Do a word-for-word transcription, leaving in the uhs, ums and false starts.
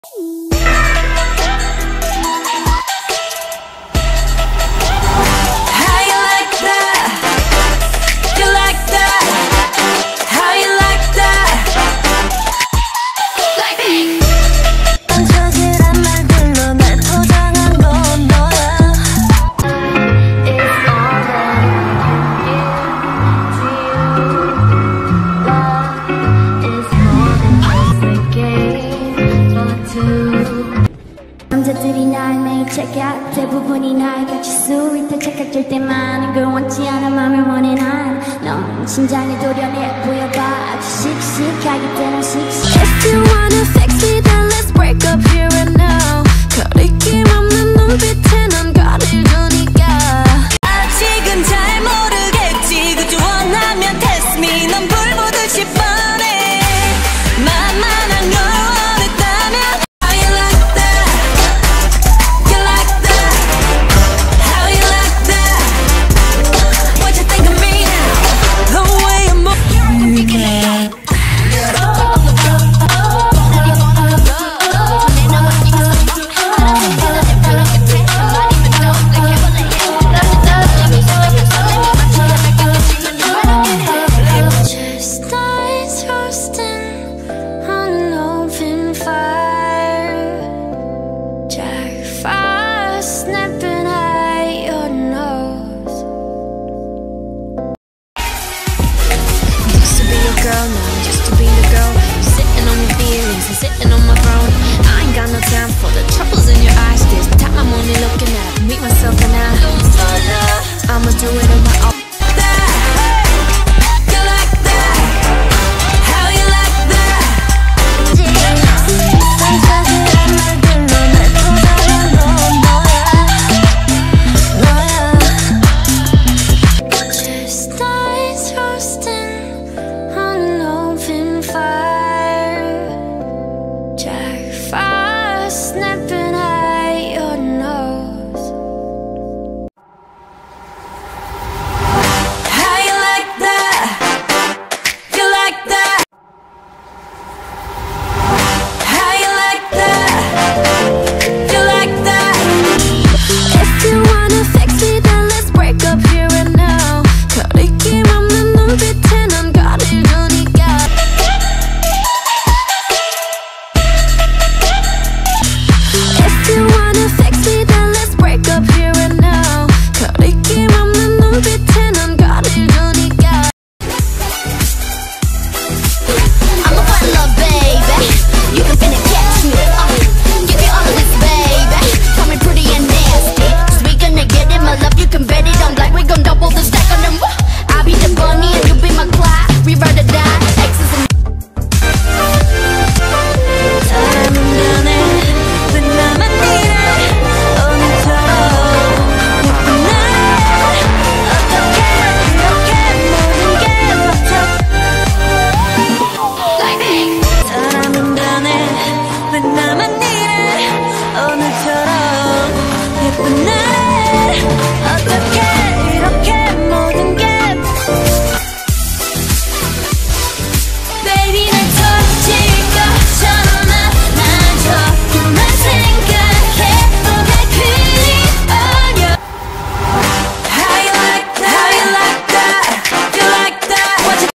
남자들이 날 매일 check out 대부분이 날 갖출 수 있다 착각될 때만은 걸 원치 않아 맘을 원해 난 넌 심장을 도려내 보여봐 아주 씩씩하기 때문에 씩씩 If you wanna fix me then let's break up here and now 거리낌 없는 눈빛에 넌 거리를 두니까 아직은 잘 모르겠지 그저 원하면 test me 넌 불 보듯이 뻔해 만만한 걸 원했다면 How you like that? You like that? How you like that? What you think of me now? The way I'm moving Just eyes roasting on an open fire Jack frost snapping at your nose Used to be your girl, now I'm just to be the girl Sitting on your feelings and sitting on my throne I ain't got no time for the troubles in your eyes This time I'm only looking at me, myself and I I'ma do it on my own Just eyes roasting on an open fire Jack frost snapping